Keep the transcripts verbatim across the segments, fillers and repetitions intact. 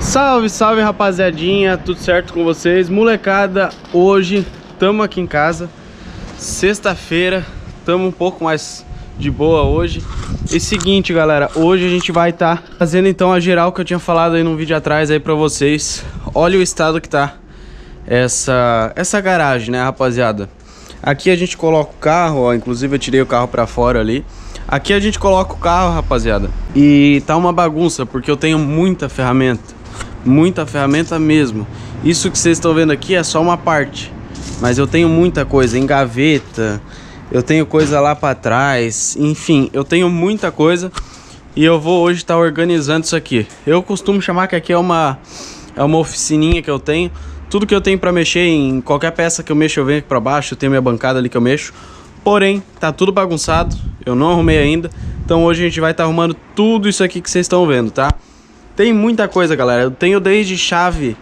Salve, salve rapaziadinha, tudo certo com vocês? Molecada, hoje estamos aqui em casa, sexta-feira, estamos um pouco mais de boa hoje. E seguinte galera, hoje a gente vai estar tá fazendo então a geral que eu tinha falado aí num vídeo atrás aí pra vocês. Olha o estado que tá essa, essa garagem, né rapaziada? Aqui a gente coloca o carro, ó, inclusive eu tirei o carro pra fora ali. Aqui a gente coloca o carro, rapaziada, e tá uma bagunça porque eu tenho muita ferramenta. Muita ferramenta mesmo. Isso que vocês estão vendo aqui é só uma parte, mas eu tenho muita coisa em gaveta, eu tenho coisa lá para trás, enfim, eu tenho muita coisa. E eu vou hoje estar organizando isso aqui. Eu costumo chamar que aqui é uma é uma oficininha que eu tenho. Tudo que eu tenho para mexer, em qualquer peça que eu mexo eu venho aqui para baixo. Eu tenho minha bancada ali que eu mexo. Porém, tá tudo bagunçado, eu não arrumei ainda. Então hoje a gente vai estar arrumando tudo isso aqui que vocês estão vendo, tá? Tem muita coisa, galera. Eu tenho desde chave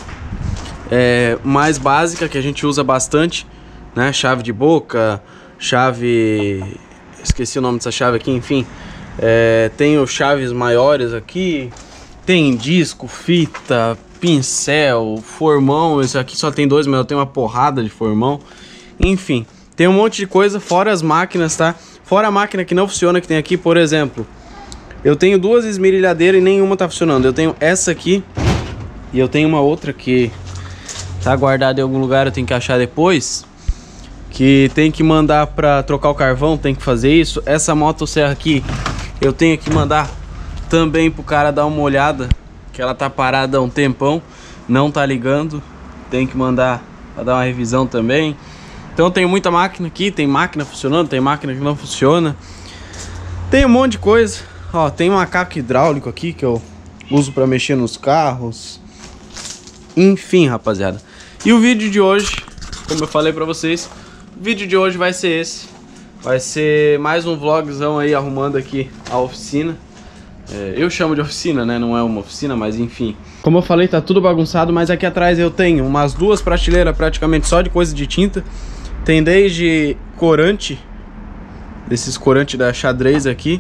é, mais básica, que a gente usa bastante, né? Chave de boca, chave... esqueci o nome dessa chave aqui, enfim. É, tenho chaves maiores aqui. Tem disco, fita, pincel, formão. Esse aqui só tem dois, mas eu tenho uma porrada de formão. Enfim, tem um monte de coisa, fora as máquinas, tá? Fora a máquina que não funciona, que tem aqui, por exemplo... Eu tenho duas esmerilhadeiras e nenhuma tá funcionando. Eu tenho essa aqui e eu tenho uma outra que tá guardada em algum lugar, eu tenho que achar depois. Que tem que mandar pra trocar o carvão, tem que fazer isso. Essa motosserra aqui, eu tenho que mandar também pro cara dar uma olhada, que ela tá parada há um tempão, não tá ligando. Tem que mandar pra dar uma revisão também. Então tem muita máquina aqui, tem máquina funcionando, tem máquina que não funciona. Tem um monte de coisa. Ó, tem um macaco hidráulico aqui que eu uso pra mexer nos carros. Enfim, rapaziada. E o vídeo de hoje, como eu falei pra vocês, o vídeo de hoje vai ser esse. Vai ser mais um vlogzão aí arrumando aqui a oficina. É, eu chamo de oficina, né? Não é uma oficina, mas enfim. Como eu falei, tá tudo bagunçado, mas aqui atrás eu tenho umas duas prateleiras praticamente só de coisa de tinta. Tem desde corante, desses corantes da xadrez aqui,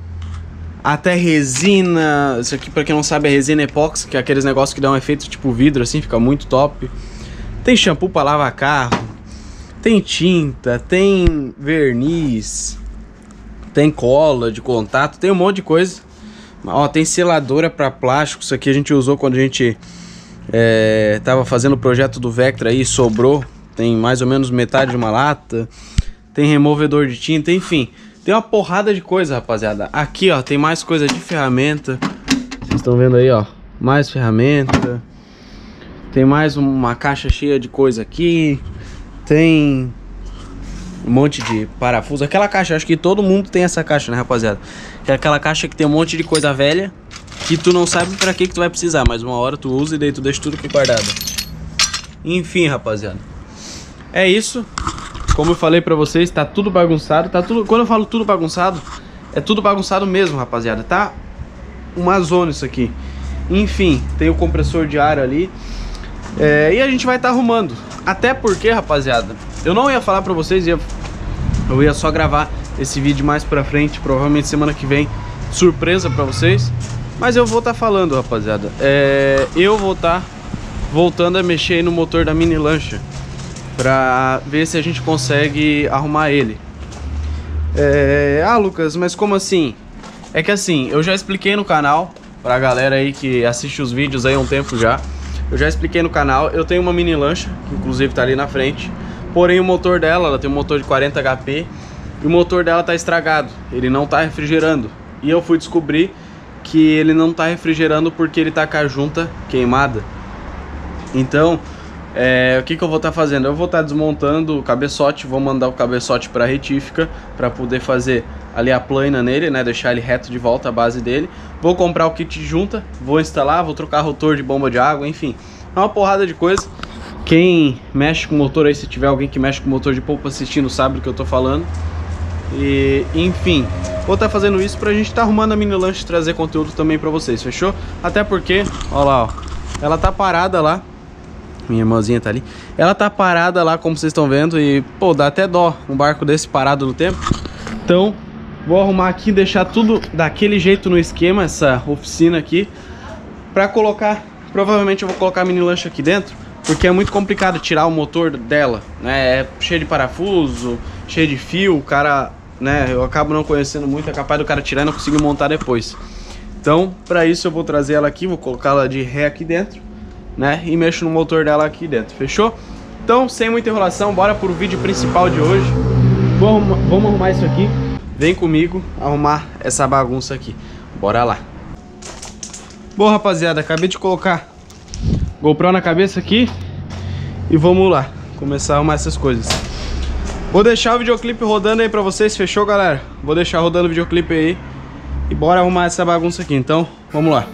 até resina. Isso aqui, pra quem não sabe, é resina epóxi, que é aqueles negócios que dão um efeito tipo vidro assim, fica muito top. Tem shampoo pra lavar carro, tem tinta, tem verniz, tem cola de contato, tem um monte de coisa. Ó, tem seladora pra plástico. Isso aqui a gente usou quando a gente é, tava fazendo o projeto do Vectra aí, sobrou. Tem mais ou menos metade de uma lata. Tem removedor de tinta, enfim. Tem uma porrada de coisa, rapaziada. Aqui, ó, tem mais coisa de ferramenta. Vocês estão vendo aí, ó. Mais ferramenta. Tem mais uma caixa cheia de coisa aqui. Tem um monte de parafuso. Aquela caixa, acho que todo mundo tem essa caixa, né, rapaziada? Que é aquela caixa que tem um monte de coisa velha que tu não sabe pra que que tu vai precisar, mas uma hora tu usa e daí tu deixa tudo aqui guardado. Enfim, rapaziada. É isso. Como eu falei pra vocês, tá tudo bagunçado, tá tudo... Quando eu falo tudo bagunçado, é tudo bagunçado mesmo, rapaziada. Tá uma zona isso aqui. Enfim, tem o compressor de ar ali. É, e a gente vai estar tá arrumando. Até porque, rapaziada, eu não ia falar pra vocês, ia, eu ia só gravar esse vídeo mais pra frente, provavelmente semana que vem, surpresa pra vocês. Mas eu vou estar tá falando, rapaziada. É, eu vou estar tá voltando a mexer aí no motor da mini lancha, pra ver se a gente consegue arrumar ele. É... Ah, Lucas, mas como assim? É que assim, eu já expliquei no canal, pra galera aí que assiste os vídeos aí há um tempo já. Eu já expliquei no canal, eu tenho uma mini lancha, que inclusive tá ali na frente. Porém o motor dela, ela tem um motor de quarenta H P, e o motor dela tá estragado, ele não tá refrigerando. E eu fui descobrir que ele não tá refrigerando porque ele tá com a junta queimada. Então... É, o que que eu vou estar tá fazendo? Eu vou estar tá desmontando o cabeçote, vou mandar o cabeçote para retífica para poder fazer ali a plana nele, né, deixar ele reto de volta, a base dele. Vou comprar o kit de junta, vou instalar, vou trocar rotor de bomba de água, enfim, é uma porrada de coisa. Quem mexe com motor aí, se tiver alguém que mexe com motor de polpa assistindo, sabe do que eu tô falando. E enfim, vou estar tá fazendo isso pra gente estar tá arrumando a mini lancha e trazer conteúdo também pra vocês, fechou? Até porque, ó lá, ó, ela tá parada lá. Minha irmãzinha tá ali. Ela tá parada lá, como vocês estão vendo. E, pô, dá até dó um barco desse parado no tempo. Então, vou arrumar aqui, deixar tudo daquele jeito no esquema, essa oficina aqui. Pra colocar, provavelmente eu vou colocar a mini lancha aqui dentro, porque é muito complicado tirar o motor dela, né? É cheio de parafuso, cheio de fio, o cara, né? Eu acabo não conhecendo muito, é capaz do cara tirar e não conseguir montar depois. Então, pra isso eu vou trazer ela aqui, vou colocá-la de ré aqui dentro, né? E mexo no motor dela aqui dentro, fechou? Então, sem muita enrolação, bora pro vídeo principal de hoje. Vamos, vamos arrumar isso aqui. Vem comigo arrumar essa bagunça aqui. Bora lá. Bom, rapaziada, acabei de colocar GoPro na cabeça aqui e vamos lá começar a arrumar essas coisas. Vou deixar o videoclipe rodando aí pra vocês, fechou, galera? Vou deixar rodando o videoclipe aí e bora arrumar essa bagunça aqui. Então, vamos lá.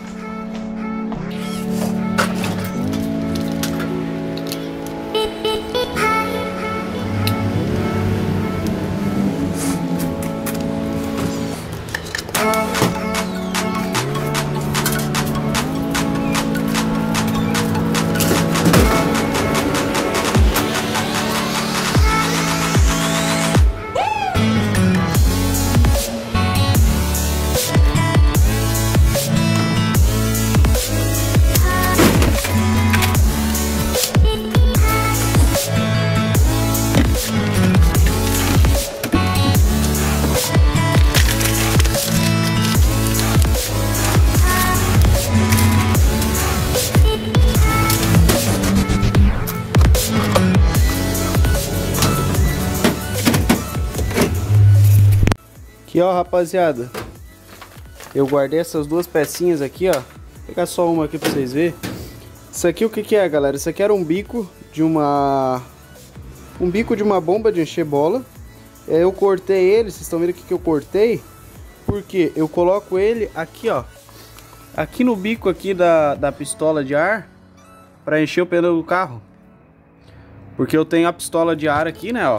Aqui, ó, rapaziada, eu guardei essas duas pecinhas aqui, ó. Vou pegar só uma aqui pra vocês verem. Isso aqui o que que é, galera? Isso aqui era um bico de uma... Um bico de uma bomba de encher bola. Eu cortei ele, vocês estão vendo aqui que eu cortei. Porque eu coloco ele aqui, ó. Aqui no bico aqui da, da pistola de ar. Pra encher o pneu do carro. Porque eu tenho a pistola de ar aqui, né, ó.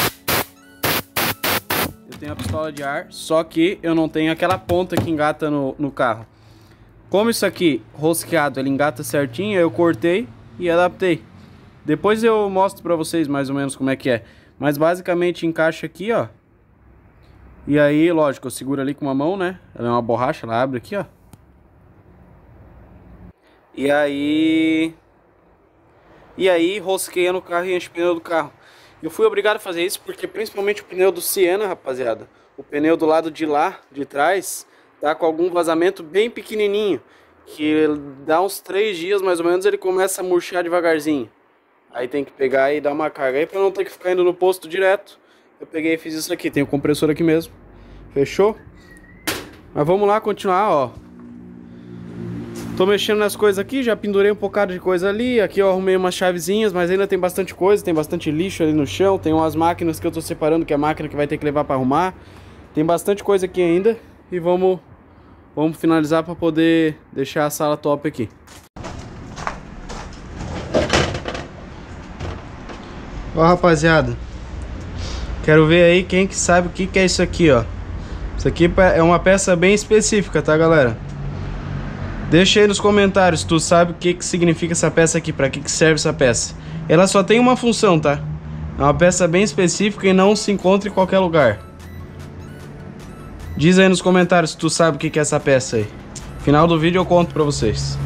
Eu tenho a pistola de ar, só que eu não tenho aquela ponta que engata no, no carro. Como isso aqui, rosqueado, ele engata certinho, eu cortei e adaptei. Depois eu mostro pra vocês mais ou menos como é que é. Mas basicamente encaixa aqui, ó. E aí, lógico, eu seguro ali com uma mão, né? Ela é uma borracha, ela abre aqui, ó. E aí... E aí, rosqueia no carro e enche o pneu do carro. Eu fui obrigado a fazer isso porque principalmente o pneu do Siena, rapaziada, o pneu do lado de lá, de trás, tá com algum vazamento bem pequenininho, que dá uns três dias mais ou menos ele começa a murchar devagarzinho. Aí tem que pegar e dar uma carga aí pra não ter que ficar indo no posto direto. Eu peguei e fiz isso aqui, tem o compressor aqui mesmo. Fechou? Mas vamos lá continuar, ó. Tô mexendo nas coisas aqui, já pendurei um bocado de coisa ali. Aqui eu arrumei umas chavezinhas, mas ainda tem bastante coisa. Tem bastante lixo ali no chão. Tem umas máquinas que eu tô separando, que é a máquina que vai ter que levar pra arrumar. Tem bastante coisa aqui ainda. E vamos, vamos finalizar pra poder deixar a sala top aqui. Ó, rapaziada, quero ver aí quem que sabe o que que é isso aqui, ó. Isso aqui é uma peça bem específica, tá, galera? Deixa aí nos comentários se tu sabe o que que significa essa peça aqui, pra que que serve essa peça. Ela só tem uma função, tá? É uma peça bem específica e não se encontra em qualquer lugar. Diz aí nos comentários se tu sabe o que que é essa peça aí. Final do vídeo eu conto pra vocês.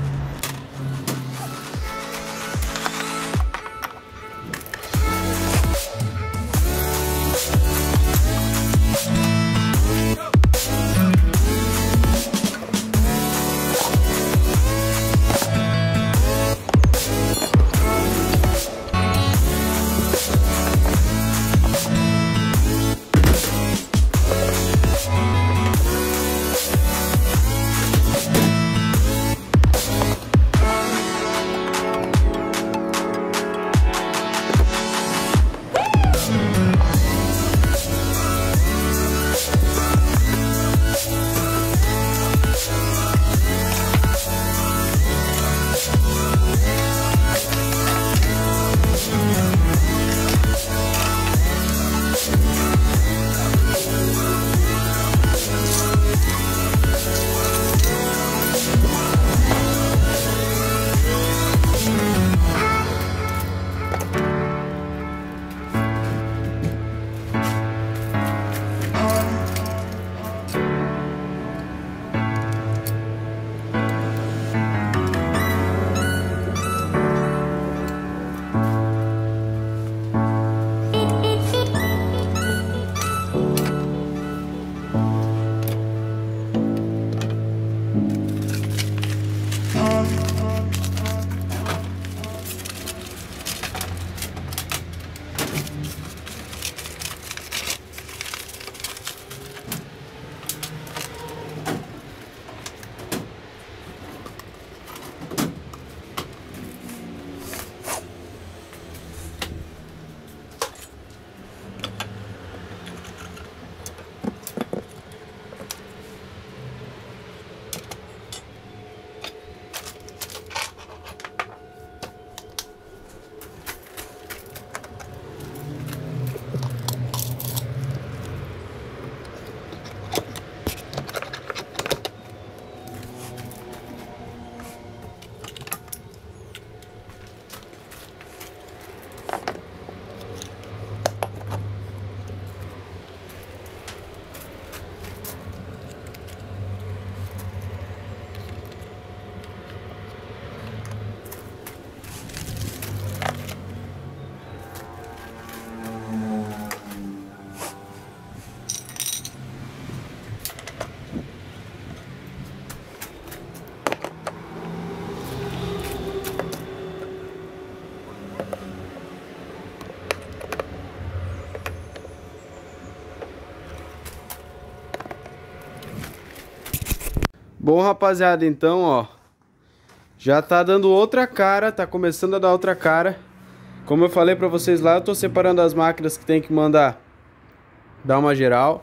Bom, rapaziada, então, ó, já tá dando outra cara, tá começando a dar outra cara. Como eu falei pra vocês lá, eu tô separando as máquinas que tem que mandar dar uma geral.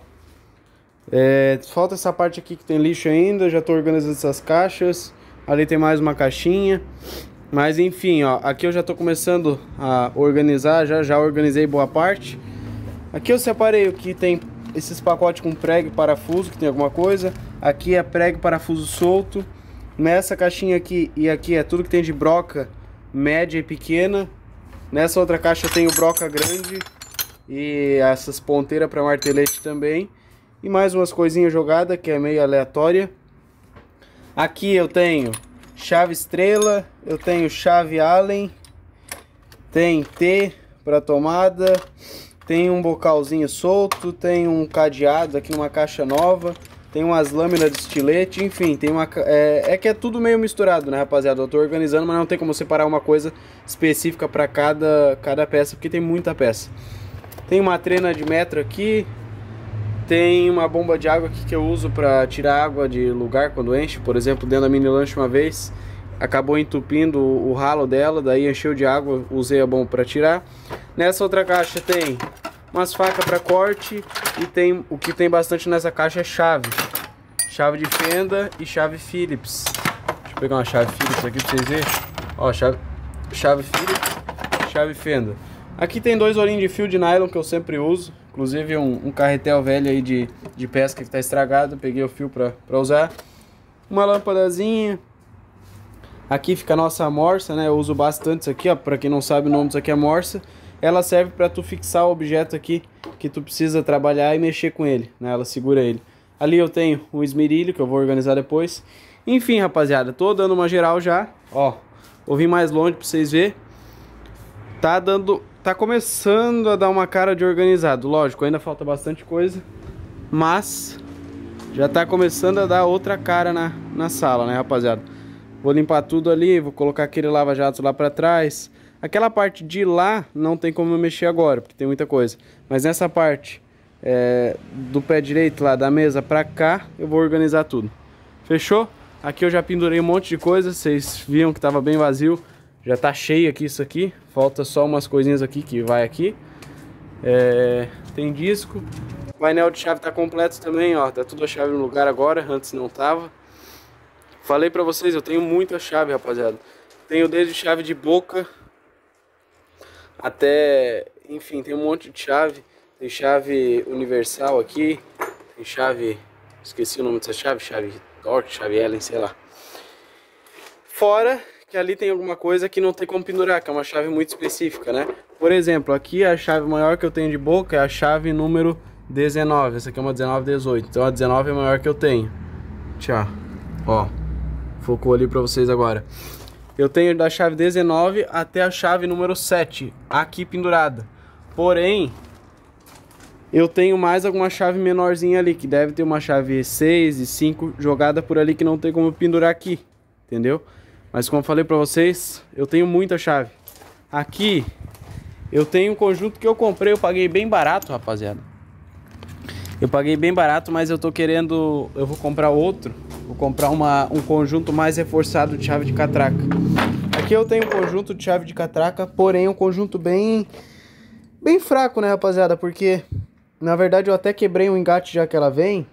É, falta essa parte aqui que tem lixo ainda, já tô organizando essas caixas. Ali tem mais uma caixinha. Mas enfim, ó, aqui eu já tô começando a organizar, já já organizei boa parte. Aqui eu separei o que tem esses pacotes com prego e parafuso, que tem alguma coisa. Aqui é prego e parafuso solto. Nessa caixinha aqui e aqui é tudo que tem de broca média e pequena. Nessa outra caixa eu tenho broca grande e essas ponteiras para martelete também. E mais umas coisinhas jogadas que é meio aleatória. Aqui eu tenho chave estrela, eu tenho chave Allen, tem T para tomada, tem um bocalzinho solto, tem um cadeado aqui numa caixa nova, tem umas lâminas de estilete, enfim, tem uma é, é que é tudo meio misturado, né, rapaziada? Eu tô organizando, mas não tem como separar uma coisa específica para cada cada peça, porque tem muita peça. Tem uma trena de metro aqui. Tem uma bomba de água aqui que eu uso para tirar água de lugar quando enche. Por exemplo, dentro da mini lanche uma vez acabou entupindo o ralo dela, daí encheu de água, usei a bomba para tirar. Nessa outra caixa tem umas facas para corte e tem o que tem bastante nessa caixa é chave. Chave de fenda e chave Phillips. Deixa eu pegar uma chave Phillips aqui para vocês verem. Ó, chave, chave Phillips, chave fenda. Aqui tem dois olhinhos de fio de nylon que eu sempre uso. Inclusive um, um carretel velho aí de, de pesca que está estragado. Peguei o fio para usar. Uma lâmpadazinha. Aqui fica a nossa morsa, né? Eu uso bastante isso aqui, ó. Para quem não sabe o nome disso aqui é morsa. Ela serve para tu fixar o objeto aqui que tu precisa trabalhar e mexer com ele, né? Ela segura ele. Ali eu tenho um esmerilho que eu vou organizar depois. Enfim, rapaziada, tô dando uma geral já. Ó, vou vir mais longe para vocês verem. Tá dando... Tá começando a dar uma cara de organizado. Lógico, ainda falta bastante coisa, mas já tá começando a dar outra cara na, na sala, né, rapaziada? Vou limpar tudo ali, vou colocar aquele lava-jato lá pra trás. Aquela parte de lá não tem como eu mexer agora, porque tem muita coisa. Mas nessa parte é, do pé direito lá da mesa pra cá, eu vou organizar tudo. Fechou? Aqui eu já pendurei um monte de coisa, vocês viram que tava bem vazio. Já tá cheio aqui isso aqui. Falta só umas coisinhas aqui que vai aqui. É, tem disco. O painel de chave tá completo também, ó. Tá tudo a chave no lugar agora. Antes não tava. Falei pra vocês, eu tenho muita chave, rapaziada. Tenho desde chave de boca até... Enfim, tem um monte de chave. Tem chave universal aqui. Tem chave... Esqueci o nome dessa chave. Chave Torque, chave Allen, sei lá. Fora... que ali tem alguma coisa que não tem como pendurar, que é uma chave muito específica, né? Por exemplo, aqui a chave maior que eu tenho de boca é a chave número dezenove. Essa aqui é uma dezenove dezoito. Então a dezenove é a maior que eu tenho. Tchau. Ó. Focou ali pra vocês agora. Eu tenho da chave dezenove até a chave número sete aqui pendurada. Porém, eu tenho mais alguma chave menorzinha ali, que deve ter uma chave seis e cinco jogada por ali que não tem como pendurar aqui. Entendeu? Mas como eu falei pra vocês, eu tenho muita chave. Aqui, eu tenho um conjunto que eu comprei, eu paguei bem barato, rapaziada. Eu paguei bem barato, mas eu tô querendo... Eu vou comprar outro. Vou comprar uma, um conjunto mais reforçado de chave de catraca. Aqui eu tenho um conjunto de chave de catraca, porém um conjunto bem... Bem fraco, né, rapaziada? Porque, na verdade, eu até quebrei um engate já que ela vem.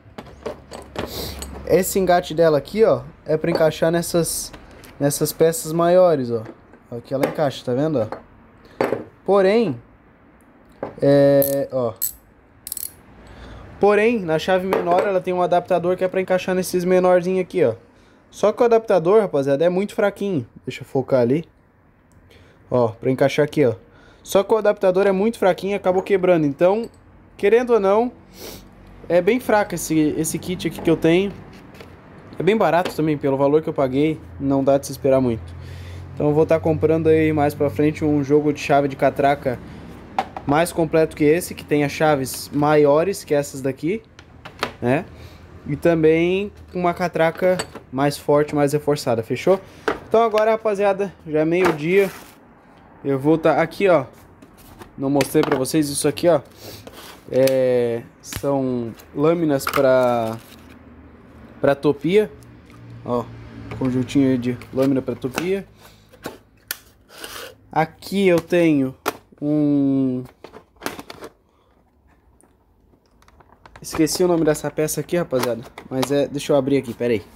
Esse engate dela aqui, ó, é pra encaixar nessas... Nessas peças maiores, ó. Aqui ela encaixa, tá vendo, ó? Porém, é, ó. Porém, na chave menor ela tem um adaptador que é pra encaixar nesses menorzinhos aqui, ó. Só que o adaptador, rapaziada, é muito fraquinho. Deixa eu focar ali. Ó, pra encaixar aqui, ó. Só que o adaptador é muito fraquinho e acabou quebrando. Então, querendo ou não, é bem fraco esse, esse kit aqui que eu tenho. É bem barato também, pelo valor que eu paguei, não dá de se esperar muito. Então eu vou estar comprando aí mais pra frente um jogo de chave de catraca mais completo que esse, que tenha chaves maiores que essas daqui, né? E também uma catraca mais forte, mais reforçada, fechou? Então agora, rapaziada, já é meio dia. Eu vou estar aqui, ó. Não mostrei pra vocês isso aqui, ó. É, são lâminas pra... para topia. Ó, conjuntinho aí de lâmina para tupia. Aqui eu tenho um... Esqueci o nome dessa peça aqui, rapaziada. Mas é... Deixa eu abrir aqui, pera aí.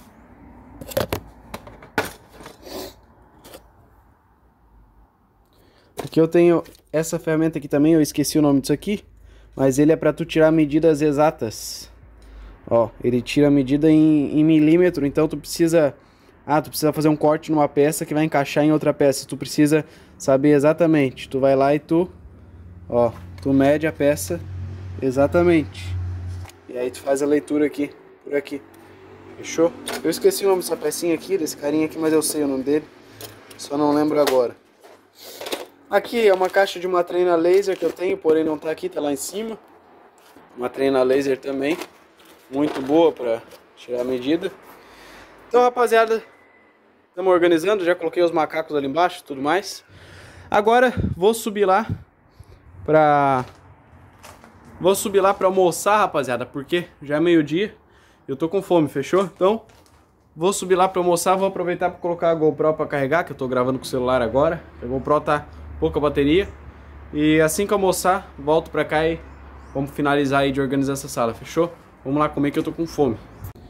Aqui eu tenho essa ferramenta aqui também, eu esqueci o nome disso aqui. Mas ele é pra tu tirar medidas exatas. Ó, ele tira a medida em, em milímetro, então tu precisa... Ah, tu precisa fazer um corte numa peça que vai encaixar em outra peça. Tu precisa saber exatamente. Tu vai lá e tu... Ó, tu mede a peça exatamente. E aí tu faz a leitura aqui, por aqui. Fechou? Eu esqueci o nome dessa pecinha aqui, desse carinha aqui, mas eu sei o nome dele. Só não lembro agora. Aqui é uma caixa de uma treina laser que eu tenho, porém não tá aqui, tá lá em cima. Uma treina laser também. Muito boa pra tirar a medida. Então, rapaziada, estamos organizando, já coloquei os macacos ali embaixo e tudo mais. Agora vou subir lá pra... Vou subir lá pra almoçar, rapaziada, porque já é meio-dia. Eu tô com fome, fechou? Então, vou subir lá pra almoçar, vou aproveitar pra colocar a GoPro pra carregar, que eu tô gravando com o celular agora. A GoPro tá pouca bateria. E assim que eu almoçar, volto pra cá e vamos finalizar aí de organizar essa sala, fechou? Vamos lá comer que eu tô com fome.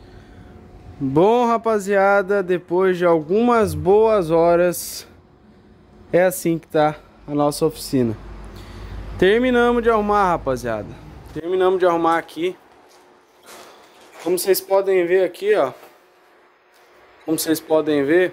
Bom, rapaziada, depois de algumas boas horas, é assim que tá a nossa oficina. Terminamos de arrumar, rapaziada. Terminamos de arrumar aqui. Como vocês podem ver aqui, ó. Como vocês podem ver,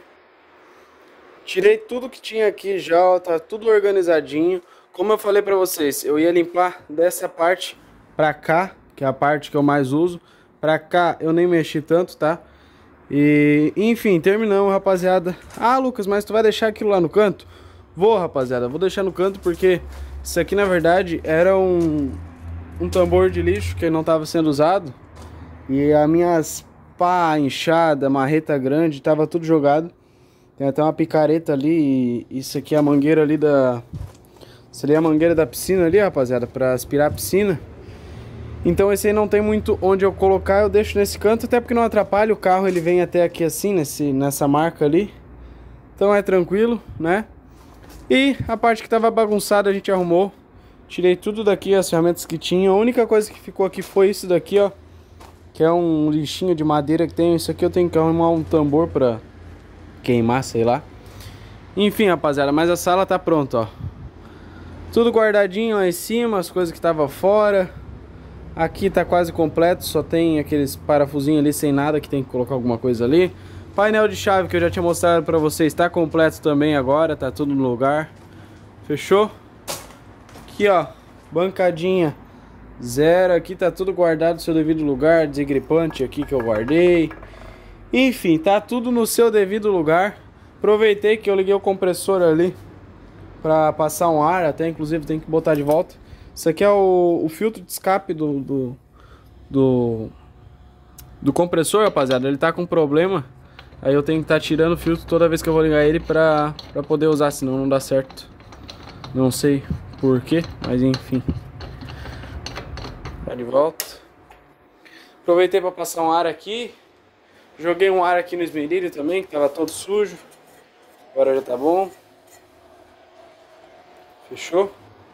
tirei tudo que tinha aqui já, ó, tá tudo organizadinho. Como eu falei pra vocês, eu ia limpar dessa parte pra cá, que é a parte que eu mais uso. Pra cá eu nem mexi tanto, tá? E, enfim, terminamos, rapaziada. Ah, Lucas, mas tu vai deixar aquilo lá no canto? Vou, rapaziada, vou deixar no canto porque isso aqui, na verdade, era um, um tambor de lixo que não estava sendo usado. E as minhas pá, enxada, marreta grande, tava tudo jogado. Tem até uma picareta ali. E isso aqui é a mangueira ali da... Seria a mangueira da piscina ali, rapaziada, pra aspirar a piscina. Então esse aí não tem muito onde eu colocar, eu deixo nesse canto, até porque não atrapalha, o carro ele vem até aqui assim, nesse, nessa marca ali. Então é tranquilo, né? E a parte que tava bagunçada a gente arrumou. Tirei tudo daqui, as ferramentas que tinha. A única coisa que ficou aqui foi isso daqui, ó. Que é um lixinho de madeira que tem. Isso aqui eu tenho que arrumar um tambor pra queimar, sei lá. Enfim, rapaziada, mas a sala tá pronta, ó. Tudo guardadinho lá em cima, as coisas que tava fora. Aqui tá quase completo, só tem aqueles parafusinhos ali sem nada, que tem que colocar alguma coisa ali. Painel de chave que eu já tinha mostrado pra vocês, tá completo também agora, tá tudo no lugar. Fechou? Aqui, ó, bancadinha zero, aqui tá tudo guardado no seu devido lugar, desengripante aqui que eu guardei. Enfim, tá tudo no seu devido lugar. Aproveitei que eu liguei o compressor ali pra passar um ar, até inclusive tem que botar de volta. Isso aqui é o, o filtro de escape do, do, do, do compressor, rapaziada. Ele tá com problema. Aí eu tenho que estar tá tirando o filtro toda vez que eu vou ligar ele pra, pra poder usar, senão não dá certo. Não sei porquê, mas enfim. Tá de volta. Aproveitei pra passar um ar aqui. Joguei um ar aqui no esmerilho também, que tava todo sujo. Agora já tá bom. Fechou?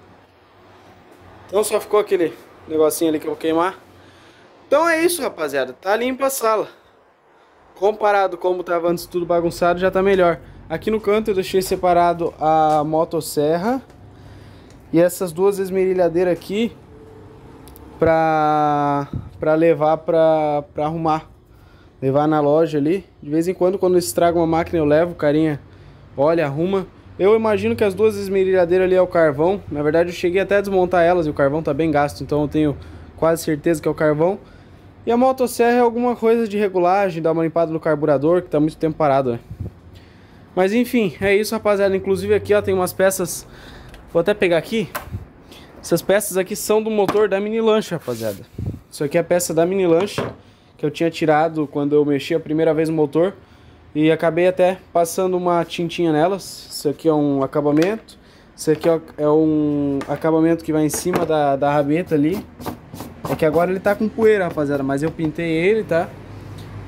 Então só ficou aquele negocinho ali que eu vou queimar. Então é isso, rapaziada. Tá limpa a sala. Comparado como tava antes tudo bagunçado, já tá melhor. Aqui no canto eu deixei separado a motosserra e essas duas esmerilhadeiras aqui pra, pra levar pra, pra arrumar. Levar na loja ali. De vez em quando, quando estraga uma máquina, eu levo. O carinha olha, arruma. Eu imagino que as duas esmerilhadeiras ali é o carvão. Na verdade eu cheguei até a desmontar elas e o carvão tá bem gasto, então eu tenho quase certeza que é o carvão. E a motosserra é alguma coisa de regulagem, dar uma limpada no carburador, que tá muito tempo parado, né? Mas enfim, é isso, rapaziada. Inclusive aqui, ó, tem umas peças. Vou até pegar aqui. Essas peças aqui são do motor da Mini Lancha, rapaziada. Isso aqui é a peça da Mini Lancha que eu tinha tirado quando eu mexi a primeira vez no motor. E acabei até passando uma tintinha nelas. Isso aqui é um acabamento. Isso aqui é um acabamento que vai em cima da, da rabeta ali. É que agora ele tá com poeira, rapaziada, mas eu pintei ele, tá?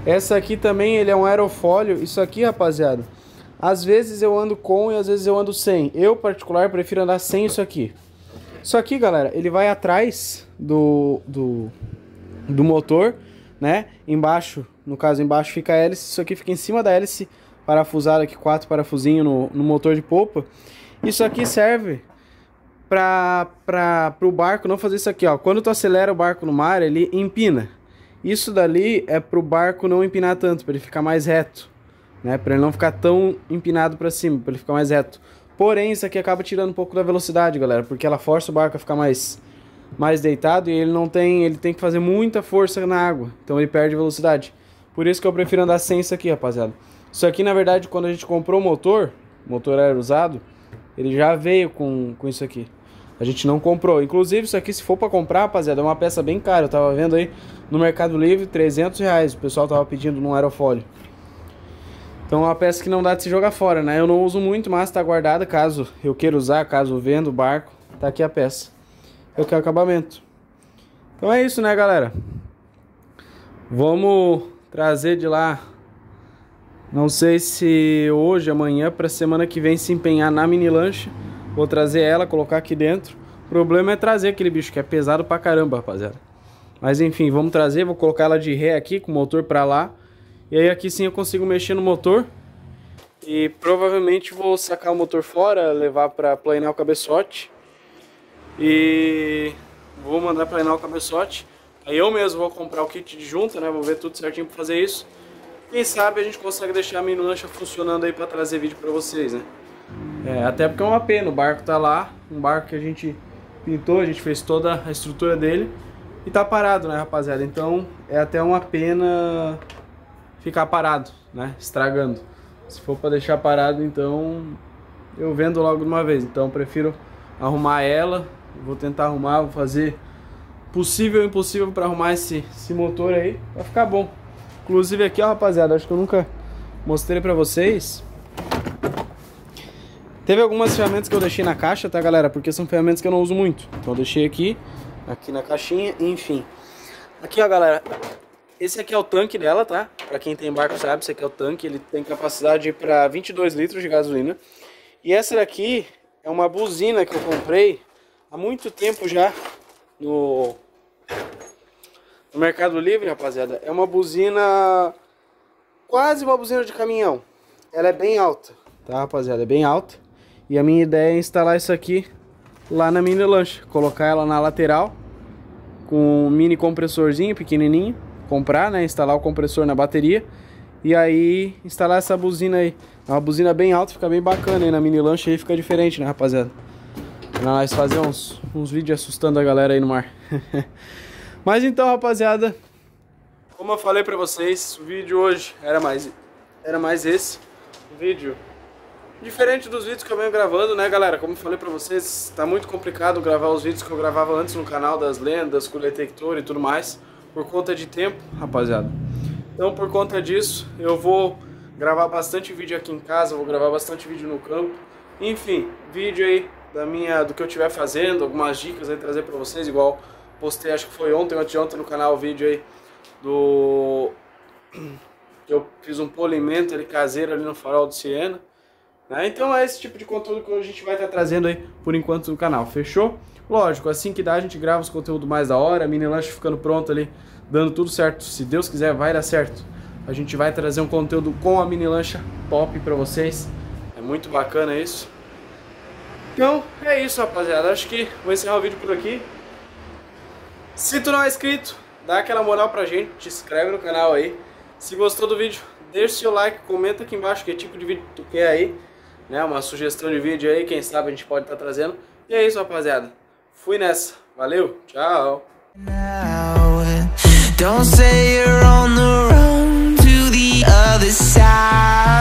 Essa aqui também, ele é um aerofólio. Isso aqui, rapaziada, às vezes eu ando com e às vezes eu ando sem. Eu, particular, prefiro andar sem isso aqui. Isso aqui, galera, ele vai atrás do, do, do motor, né? Embaixo, no caso, embaixo fica a hélice. Isso aqui fica em cima da hélice, parafusado aqui, quatro parafusinhos no, no motor de polpa. Isso aqui serve para o barco não fazer isso aqui, ó. Quando tu acelera o barco no mar, ele empina. Isso dali é pro barco não empinar tanto, para ele ficar mais reto, né? Para ele não ficar tão empinado para cima, para ele ficar mais reto. Porém, isso aqui acaba tirando um pouco da velocidade, galera, porque ela força o barco a ficar mais mais deitado e ele não tem, ele tem que fazer muita força na água, então ele perde velocidade. Por isso que eu prefiro andar sem isso aqui, rapaziada. Isso aqui, na verdade, quando a gente comprou o motor, o motor era usado, ele já veio com, com isso aqui. A gente não comprou. Inclusive, isso aqui, se for pra comprar, rapaziada, é uma peça bem cara. Eu tava vendo aí no Mercado Livre, trezentos reais. O pessoal tava pedindo num aerofólio. Então é uma peça que não dá de se jogar fora, né? Eu não uso muito, mas tá guardada. Caso eu queira usar, caso eu venda o barco, tá aqui a peça. Eu quero acabamento. Então é isso, né, galera? Vamos trazer de lá, não sei se hoje, amanhã, pra semana que vem se empenhar na mini lancha. Vou trazer ela, colocar aqui dentro. O problema é trazer aquele bicho que é pesado pra caramba, rapaziada. Mas enfim, vamos trazer. Vou colocar ela de ré aqui, com o motor pra lá. E aí aqui sim eu consigo mexer no motor. E provavelmente vou sacar o motor fora, levar pra planear o cabeçote. E vou mandar planear o cabeçote. Aí eu mesmo vou comprar o kit de junta, né? Vou ver tudo certinho pra fazer isso. Quem sabe a gente consegue deixar a mini lancha funcionando aí pra trazer vídeo pra vocês, né? É, até porque é uma pena, o barco tá lá, um barco que a gente pintou, a gente fez toda a estrutura dele e tá parado, né, rapaziada? Então é até uma pena ficar parado, né, estragando. Se for pra deixar parado, então eu vendo logo de uma vez. Então eu prefiro arrumar ela, vou tentar arrumar, vou fazer possível e impossível pra arrumar esse, esse motor aí, vai ficar bom. Inclusive aqui, ó, rapaziada, acho que eu nunca mostrei pra vocês. Teve algumas ferramentas que eu deixei na caixa, tá, galera? Porque são ferramentas que eu não uso muito. Então eu deixei aqui, aqui na caixinha, enfim. Aqui, ó, galera. Esse aqui é o tanque dela, tá? Pra quem tem barco sabe, esse aqui é o tanque. Ele tem capacidade para vinte e dois litros de gasolina. E essa daqui é uma buzina que eu comprei há muito tempo já no, no Mercado Livre, rapaziada. É uma buzina, quase uma buzina de caminhão. Ela é bem alta, tá, rapaziada? É bem alta. E a minha ideia é instalar isso aqui lá na mini lancha. Colocar ela na lateral com um mini compressorzinho pequenininho. Comprar, né? Instalar o compressor na bateria. E aí instalar essa buzina aí. É uma buzina bem alta, fica bem bacana aí na mini lancha. Aí fica diferente, né, rapaziada? Pra nós fazer uns, uns vídeos assustando a galera aí no mar. Mas então, rapaziada, como eu falei pra vocês, o vídeo hoje era mais, era mais esse. Um vídeo diferente dos vídeos que eu venho gravando, né, galera? Como eu falei pra vocês, tá muito complicado gravar os vídeos que eu gravava antes no canal das lendas, com detector e tudo mais, por conta de tempo, rapaziada. Então, por conta disso, eu vou gravar bastante vídeo aqui em casa, vou gravar bastante vídeo no campo. Enfim, vídeo aí da minha, do que eu estiver fazendo, algumas dicas aí trazer pra vocês, igual postei, acho que foi ontem ou anteontem no canal, o vídeo aí do... eu fiz um polimento ali caseiro ali no farol do Siena. Então é esse tipo de conteúdo que a gente vai estar trazendo aí por enquanto no canal, fechou? Lógico, assim que dá a gente grava os conteúdos mais da hora, a mini lancha ficando pronto ali, dando tudo certo, se Deus quiser vai dar certo. A gente vai trazer um conteúdo com a mini lancha top pra vocês, é muito bacana isso. Então é isso, rapaziada, acho que vou encerrar o vídeo por aqui. Se tu não é inscrito, dá aquela moral pra gente, te inscreve no canal aí. Se gostou do vídeo, deixa o seu like, comenta aqui embaixo que tipo de vídeo tu quer aí, né? Uma sugestão de vídeo aí, quem sabe a gente pode estar trazendo. E é isso, rapaziada. Fui nessa. Valeu, tchau. Don't say you're on the road to the other side.